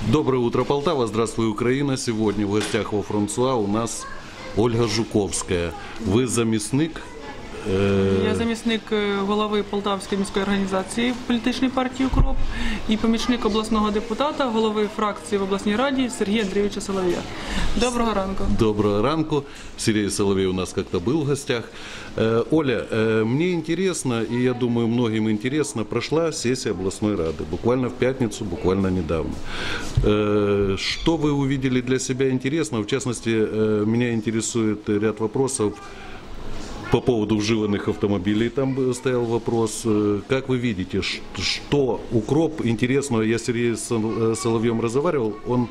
Доброе утро, Полтава. Здравствуй, Украина. Сегодня в гостях во Франсуа у нас Ольга Жуковская. Ви замісник? Я замісник голови Полтавської міської організації політичної партії «УКРОП» і помічник обласного депутата, голови фракції в обласній раді Сергія Андрійовича Солов'я. Доброго ранку. Доброго ранку. Сергей Соловей у нас как-то был в гостях. Оля, мне интересно, и я думаю, многим интересно, прошла сессия областной рады. Буквально в пятницу, буквально недавно. Что вы увидели для себя интересного? В частности, меня интересует ряд вопросов по поводу вживанных автомобилей. Там стоял вопрос. Как вы видите, что УКРОП интересного? Я с Сергеем Соловьем разговаривал, он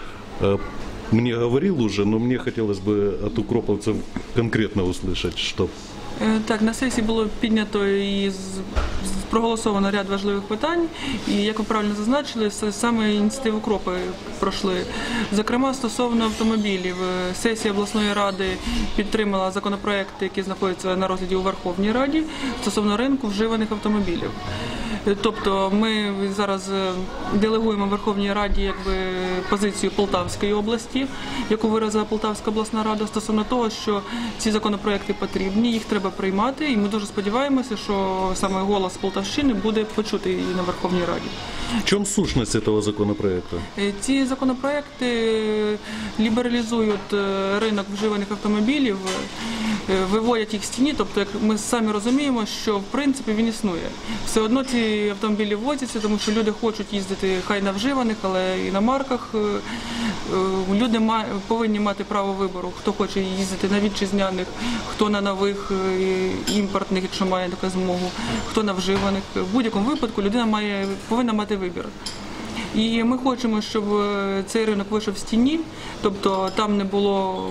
мне говорил уже, но мне хотелось бы от укроповцев конкретно услышать, что... Так, на сесії було піднято і проголосовано ряд важливих питань, і, як ви правильно зазначили, саме ініціативи «УКРОПи» пройшли. Зокрема, стосовно автомобілів, сесія обласної ради підтримала законопроекти, які знаходяться на розгляді у Верховній Раді, стосовно ринку вживаних автомобілів. Тобто ми зараз делегуємо Верховній Раді позицію Полтавської області, яку виразила Полтавська обласна рада, стосовно того, що ці законопроекти потрібні, їх треба приймати, і ми дуже сподіваємося, що саме голос Полтавщини буде почутий і на Верховній Раді. В чому сущність цього законопроекту? Ці законопроекти лібералізують ринок вживаних автомобілів, виводять їх з тіні, тобто як ми самі розуміємо, що в принципі він існує. Все одно ці автомобілі ввозяться, тому що люди хочуть їздити хай на вживаних, але і на марках. Люди повинні мати право вибору, хто хоче їздити на вітчизняних, хто на нових імпортних, якщо має таку змогу, хто на вживаних. В будь-якому випадку людина повинна мати вибір. І ми хочемо, щоб цей ринок вийшов з тіні, тобто там не було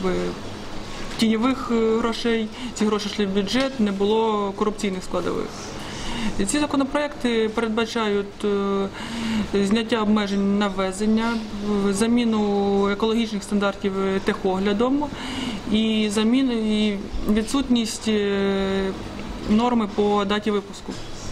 тіньових грошей, ці гроші йшли в бюджет, не було корупційних складових. Ці законопроекти передбачають зняття обмежень на ввезення, заміну екологічних стандартів техоглядом і відсутність норми по даті випуску.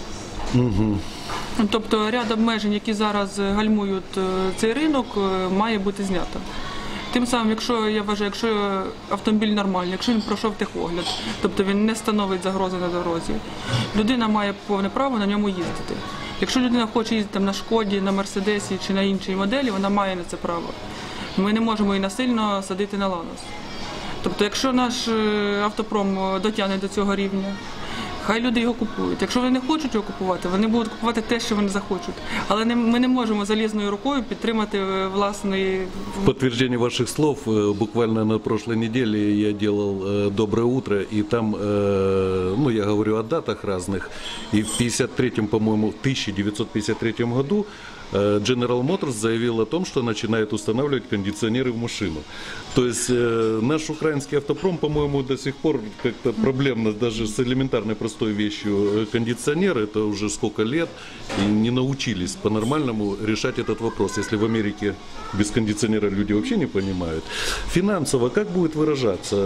Тобто ряд обмежень, які зараз гальмують цей ринок, має бути знято. Тим самим, якщо автомобіль нормальний, якщо він пройшов техогляд, тобто він не становить загрози на дорозі, людина має повне право на ньому їздити. Якщо людина хоче їздити на Шкоді, на Мерседесі чи на іншій моделі, вона має на це право. Ми не можемо її насильно садити на ланос. Тобто, якщо наш автопром дотягне до цього рівня, хай люди його купують. Якщо вони не хочуть його купувати, вони будуть купувати те, що вони захочуть. Але ми не можемо залізною рукою підтримати власний... В подтверждение ваших слов, буквально на прошлой неделе я делал «Доброе утро», и там, я говорю о датах разных, и в 53-м, по-моему, в 1953 году General Motors заявил о том, что начинает устанавливать кондиционеры в машину. То есть наш украинский автопром, по-моему, до сих пор как-то проблемно даже с элементарной простой вещью кондиционер, это уже сколько лет, и не научились по-нормальному решать этот вопрос. Если в Америке без кондиционера люди вообще не понимают. Финансово как будет выражаться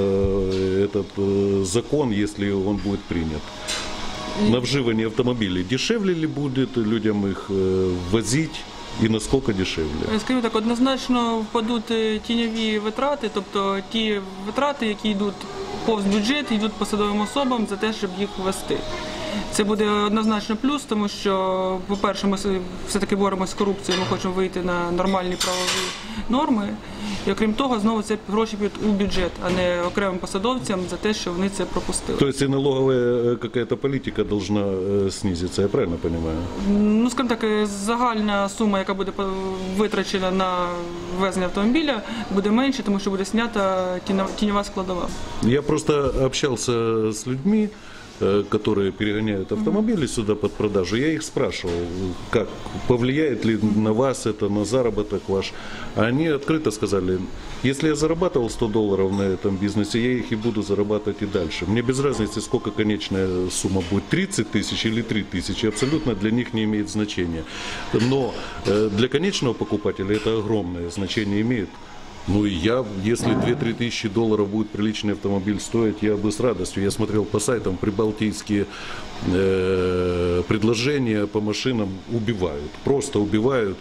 этот закон, если он будет принят? На вживание автомобилей дешевле ли будет людям их возить і наскільки дешевле? Скажімо так, однозначно впадуть тіньові витрати, тобто ті витрати, які йдуть повз бюджет, йдуть посадовим особам за те, щоб їх ввести. Це буде однозначно плюс, тому що, по-перше, ми все-таки боремося з корупцією, ми хочемо вийти на нормальні правові норми. І окрім того, знову це гроші підуть у бюджет, а не окремим посадовцям за те, що вони це пропустили. Тобто і налогова якась політика повинна знизитися, я правильно розумію? Скажімо так, загальна сума, яка буде витрачена на ввезення автомобіля, буде менше, тому що буде знята тіньова складова. Я просто общався з людьми, которые перегоняют автомобили сюда под продажу, я их спрашивал, как повлияет ли на вас это, на заработок ваш. Они открыто сказали, если я зарабатывал $100 на этом бизнесе, я их и буду зарабатывать и дальше. Мне без разницы, сколько конечная сумма будет, 30 тысяч или 3 тысячи, абсолютно для них не имеет значения. Но для конечного покупателя это огромное значение имеет. Если 2-3 тысячи долларов будет приличный автомобиль стоить, я бы с радостью. Я смотрел по сайтам, прибалтийские предложения по машинам убивают, просто убивают.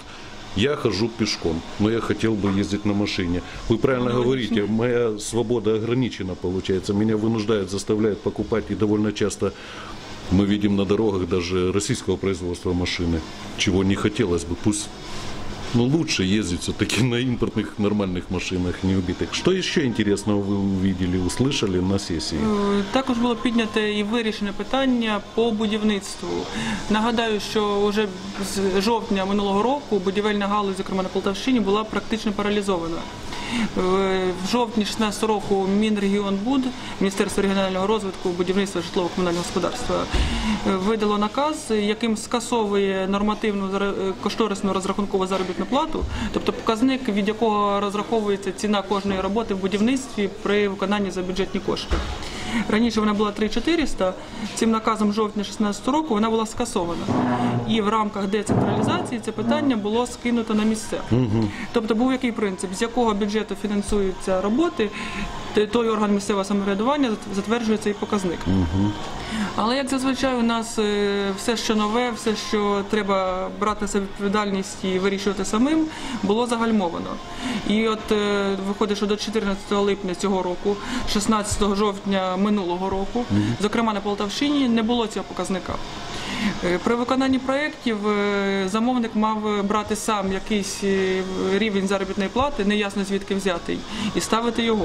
Я хожу пешком, но я хотел бы ездить на машине. Вы правильно говорите, моя свобода ограничена получается. Меня вынуждают, заставляют покупать, и довольно часто мы видим на дорогах даже российского производства машины, чего не хотелось бы. Пусть лучше ездить все-таки на импортных нормальных машинах, не убитых. Что еще интересного вы увидели, услышали на сесії? Також було підняте і вирішене питання по будівництву. Нагадаю, що вже з жовтня минулого року будівельна галузь, зокрема на Полтавщині, була практично паралізована. В жовтні 2016 року Мінрегіонбуд, Міністерство регіонального розвитку, будівництва житлово-комунального господарства, видало наказ, яким скасовує нормативну кошторисну розрахункову заробітну плату, тобто показник, від якого розраховується ціна кожної роботи в будівництві при виконанні за бюджетні кошти. Раніше вона була 3400, цим наказом жовтня 2016 року вона була скасована. І в рамках децентралізації це питання було скинуто на місце. Тобто був який принцип, з якого бюджету фінансуються роботи, той орган місцевого самоврядування затверджує цей показник. Але, як зазвичай, у нас все, що нове, все, що треба брати на себе відповідальність і вирішувати самим, було загальмовано. І от виходить, що до 14 липня цього року, 16 жовтня минулого року, зокрема на Полтавщині, не було цього показника. При виконанні проєктів замовник мав брати сам якийсь рівень заробітної плати, неясно звідки взятий, і ставити його.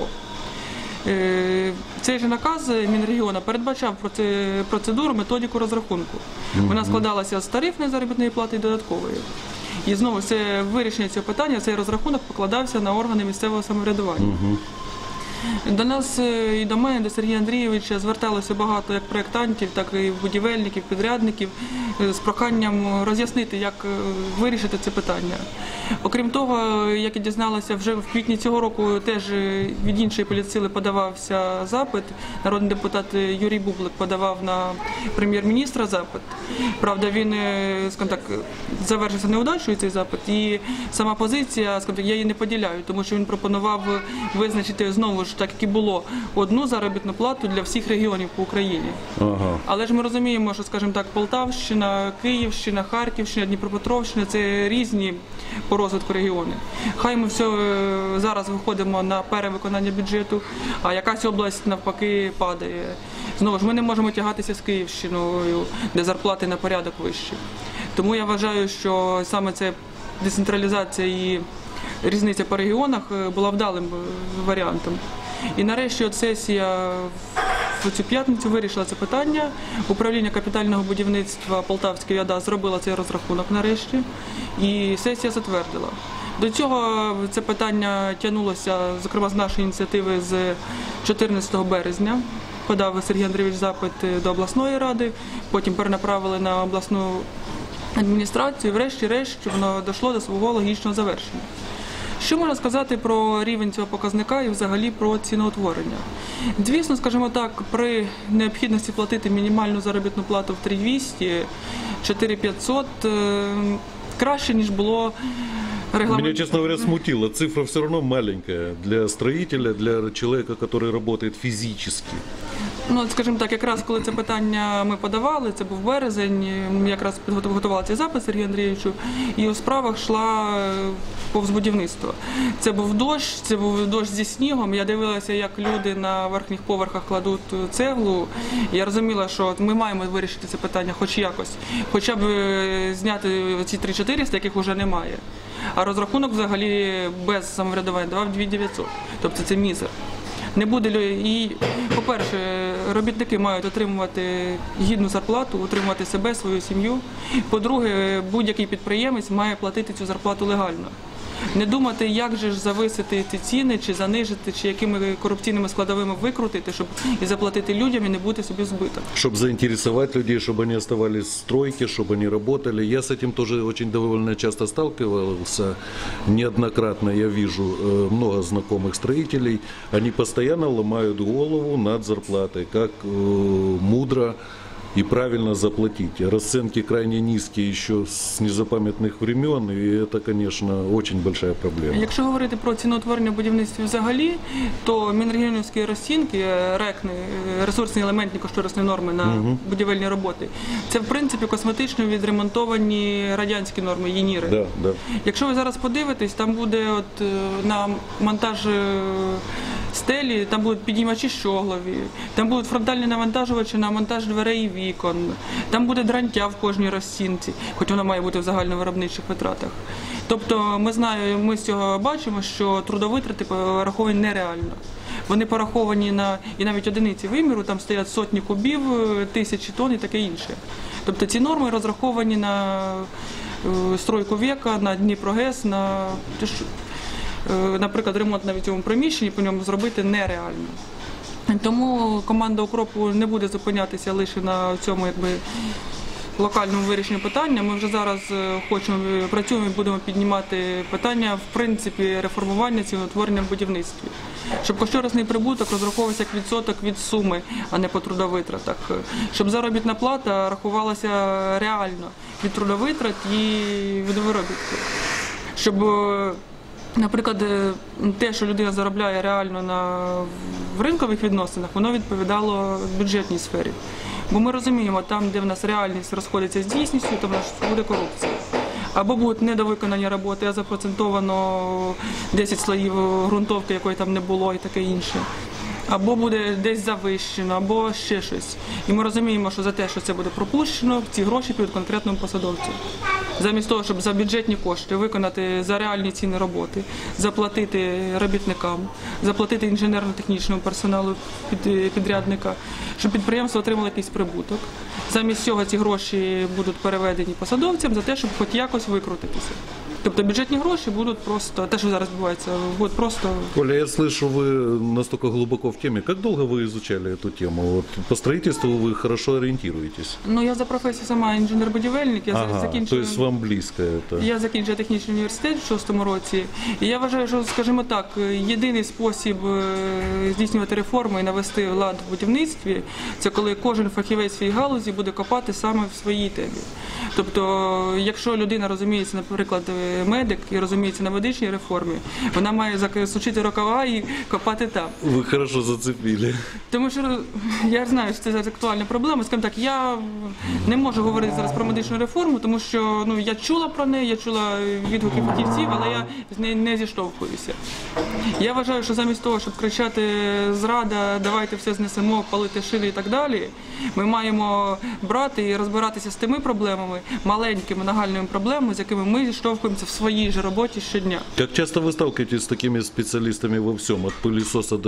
Цей же наказ Мінрегіону передбачав процедуру, методику розрахунку. Вона складалася з тарифної заробітної плати і додаткової. І знову це вирішення цього питання, цей розрахунок покладався на органи місцевого самоврядування. До нас і до мене, до Сергія Андрійовича, зверталося багато як проєктантів, так і будівельників, підрядників з проханням роз'яснити, як вирішити це питання. Окрім того, як я дізналася, вже в квітні цього року теж від іншої політсили подавався запит. Народний депутат Юрій Бублик подавав на прем'єр-міністра запит. Правда, він, скажімо так, завершився неудачею цей запит, і сама позиція, скажімо так, я її не поділяю, тому що він пропонував визначити знову ж, так як і було, одну заробітну плату для всіх регіонів по Україні. Але ж ми розуміємо, що, скажімо так, Полтавщина, Київщина, Харківщина, Дніпропетровщина – це різні по розвитку регіони. Хай ми все зараз виходимо на перевиконання бюджету, а якась область навпаки падає. Знову ж, ми не можемо тягатися з Київщиною, де зарплати на порядок вищі. Тому я вважаю, що саме це децентралізація і різниця по регіонах була вдалим варіантом. І нарешті от сесія в цю п'ятницю вирішила це питання. Управління капітального будівництва Полтавської ОДА зробила цей розрахунок нарешті, і сесія затвердила. До цього це питання тягнулося, зокрема, з нашої ініціативи з 14 березня. Подав Сергій Андрійович запит до обласної ради, потім перенаправили на обласну адміністрацію, і врешті-решт воно дійшло до свого логічного завершення. Що можна сказати про рівень цього показника і взагалі про ціноутворення? Звісно, скажімо так, при необхідності платити мінімальну заробітну плату в 3200, 4500 краще, ніж було регламент. Меня, честно говоря, смутило. Цифра все равно маленькая для строителя, для человека, который работает физически. Ну, скажімо так, якраз коли це питання ми подавали, це був березень, ми якраз підготували цей запис Сергію Андрійовичу, і у справах йшла повз будівництво. Це був дощ зі снігом, я дивилася, як люди на верхніх поверхах кладуть цеглу, я розуміла, що ми маємо вирішити це питання хоч якось, хоча б зняти ці 3400, яких вже немає. А розрахунок взагалі без самоврядування давав 2900, тобто це мізер. Не буде і, по-перше, робітники мають отримувати гідну зарплату, утримувати себе, свою сім'ю. По-друге, будь-який підприємець має платити цю зарплату легально. Не думати, як же ж зависити ці ціни, чи занижити, чи якими корупційними складовими викрутити, щоб і заплатити людям, і не бути собі збиток. Чтобы заинтересовать людей, чтобы они оставались в стройке, чтобы они работали. Я с этим тоже очень довольно часто сталкивался. Неоднократно я вижу много знакомых строителей. Они постоянно ломают голову над зарплатой, как мудро и правильно заплатить. Расценки крайне низкие еще с незапам'ятних времен, и это, конечно, очень большая проблема. Якщо говорити про ціноутворення в будівництві взагалі, то мінрегіонівські розцінки, РЕКНи, ресурсні елементні кошторисні норми на будівельні роботи, це в принципі косметично відремонтовані радянські норми, ЄНІРи. Да, да. Якщо ви зараз подивитесь, там буде на монтаж стелі, там будуть підіймачі щоглові, там будуть фронтальні навантажувачі на монтаж дверей і вікон, там буде дрантя в кожній розцінці, хоч воно має бути в загальновиробничих витратах. Тобто ми з цього бачимо, що трудовитрати пораховані нереально. Вони пораховані і навіть одиниці виміру, там стоять сотні кубів, тисячі тонн і таке інше. Тобто ці норми розраховані на стройку віка, на Дніпрогес, наприклад, ремонт навіть в цьому приміщенні по ньому зробити нереально. Тому команда «Укропу» не буде зупинятися лише на цьому локальному вирішенні питання. Ми вже зараз працюємо і будемо піднімати питання, в принципі, реформування ціноутворення в будівництві. Щоб кошторисний прибуток розраховувався як відсоток від суми, а не по трудовитратах. Щоб заробітна плата рахувалася реально від трудовитрат і від виробітку. Щоб, наприклад, те, що людина заробляє реально в ринкових відносинах, воно відповідало бюджетній сфері. Бо ми розуміємо, там, де в нас реальність розходиться з дійсністю, то в нас буде корупція. Або будуть недовиконані роботи, а запроцентовано 10 слоїв ґрунтовки, якої там не було і таке інше. Або буде десь завищено, або ще щось. І ми розуміємо, що за те, що це буде пропущено, ці гроші підуть конкретному посадовцю. Замість того, щоб за бюджетні кошти виконати за реальні ціни роботи, заплатити робітникам, заплатити інженерно-технічному персоналу підрядника, щоб підприємство отримало якийсь прибуток. Замість цього ці гроші будуть переведені посадовцям за те, щоб хоч якось викрутитися. Тобто бюджетні гроші будуть просто, те, що зараз відбувається, будуть просто... Оля, я слышу, вы настолько глубоко в теме. Как долго вы изучали эту тему? Вот по строительству вы хорошо ориентируетесь. Ну, я за професією сама інженер-будівельник, То есть вам близко это? Я закінчила технічний університет в 6-му році. І я вважаю, що, скажімо так, єдиний спосіб здійснювати реформи і навести лад в будівництві, це коли кожен фахівець в своїй галузі буде копати саме в своїй темі. Тобто, якщо людина розуміється, наприклад, медик і розуміється на медичній реформі, вона має засучити рукава і копати там. Ви хорошо зацепили. Тому що я знаю, що це зараз актуальна проблема. Скажімо так, я не можу говорити зараз про медичну реформу, тому що я чула про неї, я чула відгуки фахівців, але я з нею не зіштовхуюся. Я вважаю, що замість того, щоб кричати «зрада, давайте все знесемо, палити шини» і так далі, ми маємо брати і розбиратися з тими проблемами, маленькими нагальними проблемами, з якими ми зіштовхуємося в своїй же роботі щодня. Как часто вы сталкиваетесь с такими специалистами во всем, от пылесоса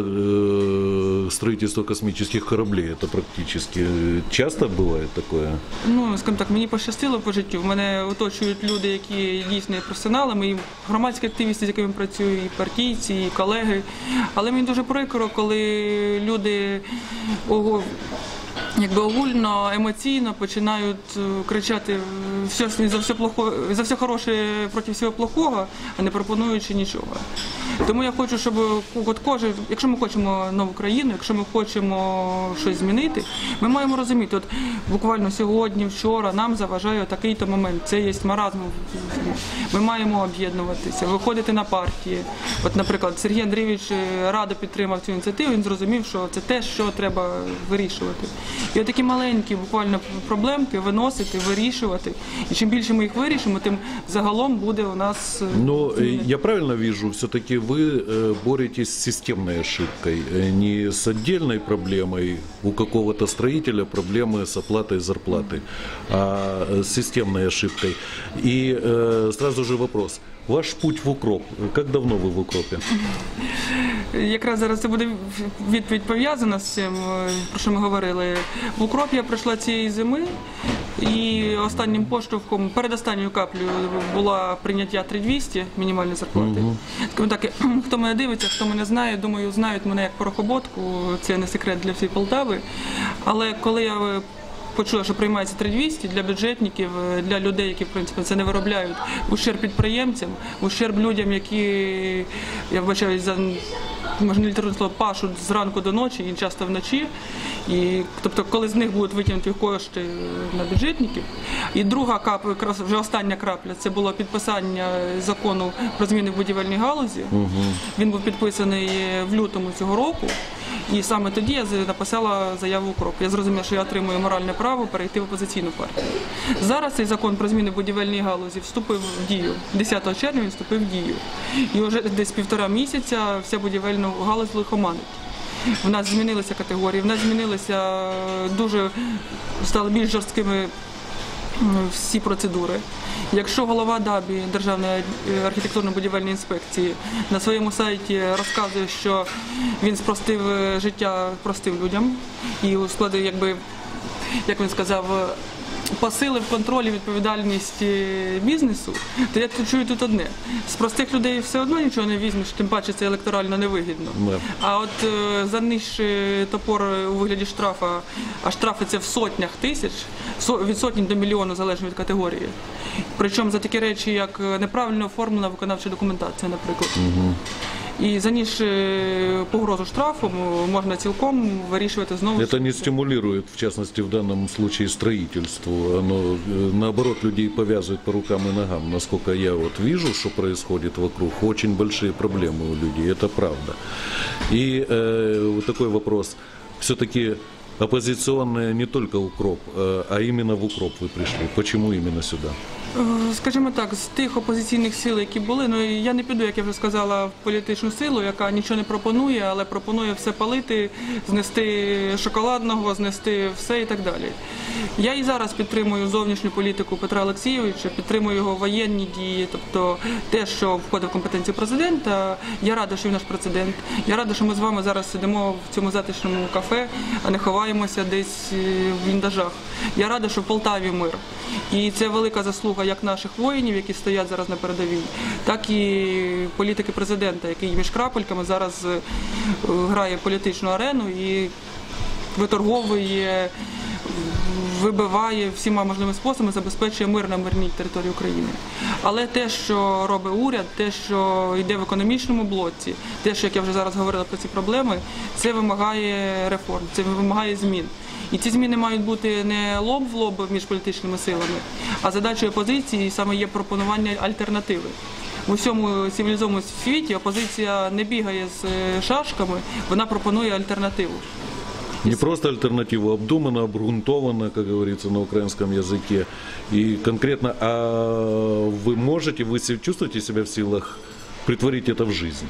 до строительства космических кораблей? Это практически часто бывает такое? Ну, скажімо так, мені пощастило по життю. Мене оточують люди, які дійсно є професіоналами, і громадські активісти, з якими працюю, і партійці, і колеги. Але мені дуже прикро, коли люди огульно, емоційно починають кричати за все хороше проти всього плохого, а не пропонуючи нічого. Тому я хочу, щоб якщо ми хочемо нову країну, якщо ми хочемо щось змінити, ми маємо розуміти, буквально сьогодні, вчора нам заважає такий-то момент, це є маразм. Ми маємо об'єднуватися, виходити на партії. Наприклад, Сергій Андрійович радо підтримав цю ініціативу, він зрозумів, що це те, що треба вирішувати. І такі маленькі буквально проблемки виносити, вирішувати. І чим більше ми їх вирішимо, тим загалом буде у нас... Но я правильно вижу, все-таки вы боретесь с системной ошибкой, не с отдельной проблемой у какого-то строителя, проблемы с оплатой зарплаты, а с системной ошибкой. И сразу же вопрос. Ваш путь в укроп. Как давно ви в укропі? Якраз зараз це буде відповідь пов'язана з цим, про що ми говорили. В укроп я прийшла цієї зими, і останнім поштовхом, передостанньою каплею була прийняття 3200 мінімальної зарплати. Скажімо так, хто мене дивиться, хто мене знає, думаю, знають мене як порохоботку, це не секрет для всієї Полтави. Але коли я почула, що приймається 3200 для бюджетників, для людей, які в принципі це не виробляють, в ущерб підприємцям, в ущерб людям, які, я вибачаюсь за можна літературне слово, пашуть зранку до ночі і часто вночі. І, тобто, коли з них будуть витягнуті кошти на бюджетників. І друга капля, якраз вже остання крапля, це було підписання закону про зміни в будівельній галузі. Він був підписаний в лютому цього року. І саме тоді я написала заяву в УКРОП. Я зрозуміла, що я отримую моральне право перейти в опозиційну партію. Зараз цей закон про зміни в будівельній галузі вступив в дію. 10 червня він вступив в дію. І вже десь 1,5 місяця вся будівельна галузь лихоманить. В нас змінилися категорії, в нас змінилися стали більш жорсткими всі процедури. Якщо голова ДАБІ, Державної архітектурно-будівельної інспекції, на своєму сайті розказує, що він спростив життя простим людям і складив, як він сказав, посилив контроль і відповідальність бізнесу, то я чую тут одне. З простих людей все одно нічого не візьмеш, тим паче це електорально невигідно. А от занижчий топор у вигляді штрафа, а штрафи це в сотнях тисяч, від сотні до мільйону залежно від категорії. Причому за такі речі, як неправильно оформлена виконавча документація, наприклад. И за погрозу штрафом можно целиком вырішувати знову. Это не стимулирует, в частности, в данном случае строительству. Оно, наоборот, людей повязывает по рукам и ногам. Насколько я вот вижу, что происходит вокруг, очень большие проблемы у людей, это правда. И вот такой вопрос. Все-таки оппозиционные не только УКРОП, а именно в УКРОП вы пришли. Почему именно сюда? Скажімо так, з тих опозиційних сил, які були, я не піду, як я вже сказала, в політичну силу, яка нічого не пропонує, але пропонує все палити, знести шоколадного, знести все і так далі. Я і зараз підтримую зовнішню політику Петра Олексійовича, підтримую його воєнні дії, тобто те, що входить в компетенцію президента. Я рада, що він наш президент. Я рада, що ми з вами зараз сидимо в цьому затишному кафе, а не ховаємося десь в бліндажах. Я рада, що в Полтаві мир. І це велика заслуга як наших воїнів, які стоять зараз на передовій, так і політики президента, який між крапельками зараз грає політичну арену і виторговує, вибиває всіма можливими способами, забезпечує мир на мирній території України. Але те, що робить уряд, те, що йде в економічному блоці, те, що, як я вже зараз говорила про ці проблеми, це вимагає реформ, це вимагає змін. І ці зміни мають бути не лоб в лоб між політичними силами, а задачою опозиції саме є пропонування альтернативи. У всьому цивілізованому світі опозиція не бігає з шашками, вона пропонує альтернативу. Не просто альтернативу, обдуманно, обґрунтовано, как говорится на украинском языке. И конкретно, а вы можете, вы чувствуете себя в силах притворить это в жизнь?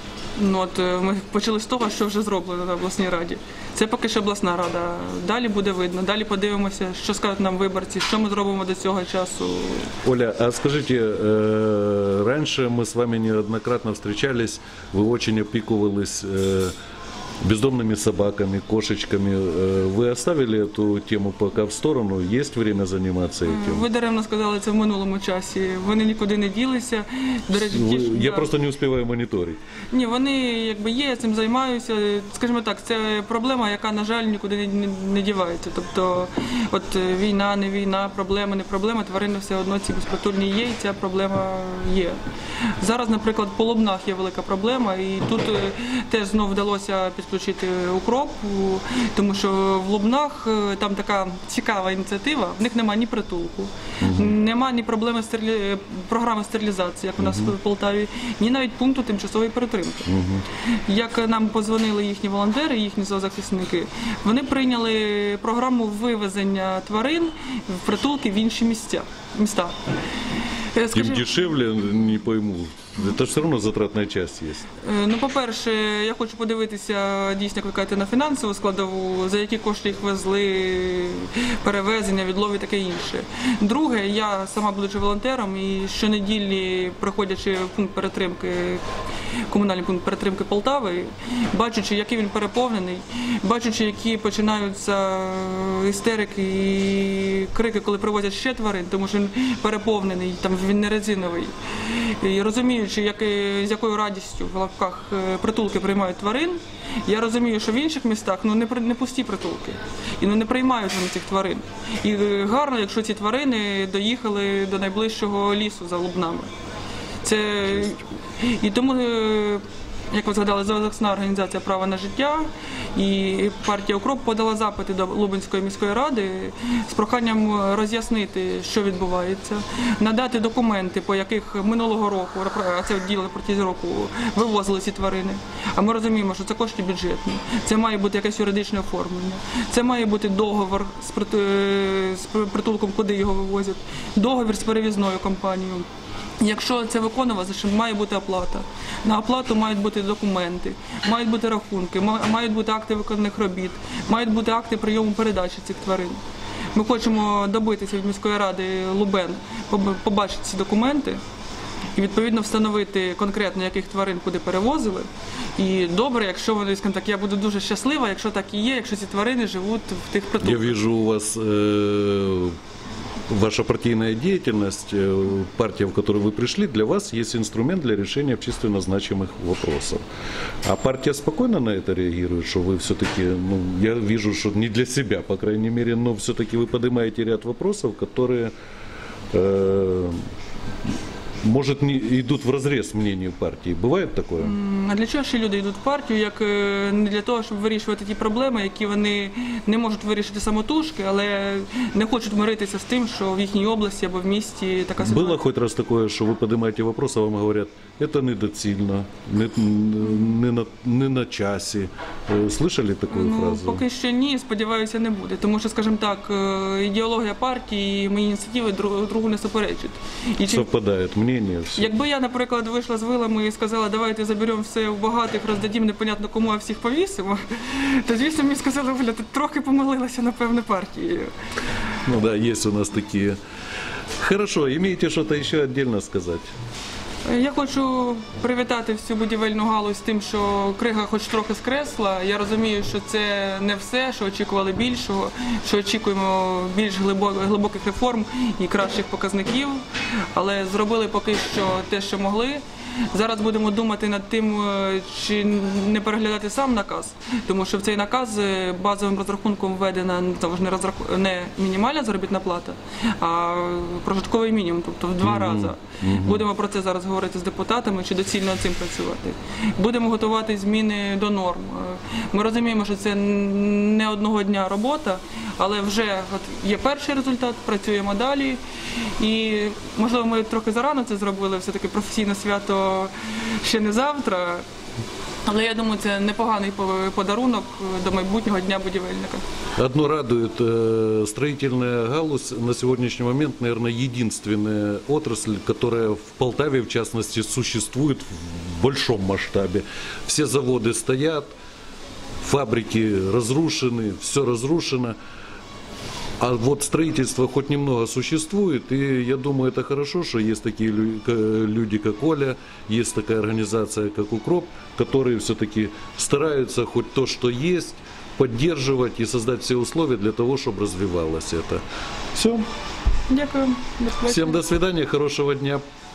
Ми почали з того, що вже зроблено на обласній раді. Це поки що обласна рада. Далі буде видно, далі подивимося, що скажуть нам виборці, що ми зробимо до цього часу. Оля, а скажите, раньше мы с вами неоднократно встречались, вы очень опекувались бездомными собаками, кошечками. Вы оставили эту тему пока в сторону? Есть время заниматься этим? Ви даремно сказали це в минулому часі. Вони нікуди не ділися. До речі, Я просто не успеваю мониторить. Ні, вони є, я цим займаюся. Скажімо так, це проблема, яка, на жаль, нікуди не дівається. Тобто, от війна, не війна, проблема, не проблема, тварини все одно ці безпритульні є, і ця проблема є. Зараз, наприклад, по Лубнах є велика проблема, і тут теж знов вдалося підключити УКРОП, тому що в Лубнах там така цікава ініціатива, в них немає ні притулку, немає ні проблеми програми стерилізації, як у нас в Полтаві, ні навіть пункту тимчасової перетримки. Як нам подзвонили їхні волонтери, їхні зоозахисники, вони прийняли програму вивезення тварин в притулки в інші міста. Им дешевле, не пойму. Это все равно затратная часть есть. По-перше, я хочу подивитися, дійсно, як ви кажете, на фінансову складову, за які кошти їх везли, перевезення, відлов і таке інше. Друге, я сама будучи волонтером і щонеділі, приходячи в пункт перетримки, комунальний пункт перетримки Полтави, бачучи, який він переповнений, бачучи, які починаються істерики і крики, коли привозять ще тварин, тому що він переповнений, там він не резиновий. І розумію, розуміючи, з якою радістю в лапках притулки приймають тварин, я розумію, що в інших містах не пусті притулки. І не приймають вони цих тварин. І гарно, якщо ці тварини доїхали до найближчого лісу за Лубнами. І тому, як ви згадали, захисна організація «Право на життя» і партія «Укроп» подала запити до Лубенської міської ради з проханням роз'яснити, що відбувається, надати документи, по яких минулого року, а це діло протягом року, вивозили ці тварини. А ми розуміємо, що це кошти бюджетні, це має бути якесь юридичне оформлення, це має бути договор з притулком, куди його вивозять, договір з перевізною компанією. Якщо це виконувати, то має бути оплата. На оплату мають бути документи, мають бути рахунки, мають бути акти виконаних робіт, мають бути акти прийому передачі цих тварин. Ми хочемо добитися від міської ради Лубен, побачити ці документи і відповідно встановити конкретно, яких тварин куди перевозили. І добре, якщо вони, скажімо так, я буду дуже щаслива, якщо так і є, якщо ці тварини живуть в тих притулках. Я вижу у вас ваша партийная деятельность, партия, в которую вы пришли, для вас есть инструмент для решения общественно значимых вопросов. А партия спокойно на это реагирует, что вы все-таки, я вижу, что не для себя, по крайней мере, но все-таки вы поднимаете ряд вопросов, которые, может, не идут вразрез мнению партии. Бывает такое? А для чого ще люди йдуть в партію, як не для того, щоб вирішувати ті проблеми, які вони не можуть вирішити самотужки, але не хочуть миритися з тим, що в їхній області або в місті така ситуація. Было хоть раз такое, что вы поднимаете вопрос, а вам говорят, это недоцільно, не на часі. Слышали таку фразу? Поки що ні, сподіваюся, не буде. Тому що, скажімо так, ідеологія партії і мої ініціативи другу не суперечать. Совпадает мнение. Все. Якби я, наприклад, вийшла з вилами і сказала, давайте заберемо все у багатих, роздадім непонятно кому, а всіх повісимо, то, звісно, мені сказали, Оля, ти трохи помилилася, напевне, партією. Ну да, есть у нас такие. Хорошо, имеете что-то еще отдельно сказать? Я хочу привітати всю будівельну галузь з тим, що крига хоч трохи скресла. Я розумію, що це не все, що очікували більшого, що очікуємо більш глибоких реформ і кращих показників, але зробили поки що те, що могли. Зараз будемо думати над тим, чи не переглядати сам наказ, тому що в цей наказ базовим розрахунком введена не мінімальна заробітна плата, а прожитковий мінімум, тобто в 2 рази. Будемо про це зараз говорити з депутатами, чи доцільно цим працювати. Будемо готувати зміни до норм. Ми розуміємо, що це не одного дня робота, але вже є перший результат, працюємо далі. І, можливо, ми трохи зарано це зробили, все-таки професійне свято ще не завтра, але я думаю, це непоганий подарунок до майбутнього дня будівельника. Одно радует, строительная галузь на сегодняшний момент, наверное, единственная отрасль, которая в Полтаве, в частности, существует в большом масштабе. Все заводы стоят, фабрики разрушены, все разрушено. А вот строительство хоть немного существует, и я думаю, это хорошо, что есть такие люди, как Оля, есть такая организация, как УКРОП, которые все-таки стараются хоть то, что есть, поддерживать и создать все условия для того, чтобы развивалось это. Все. Дякую. Всем до свидания, хорошего дня.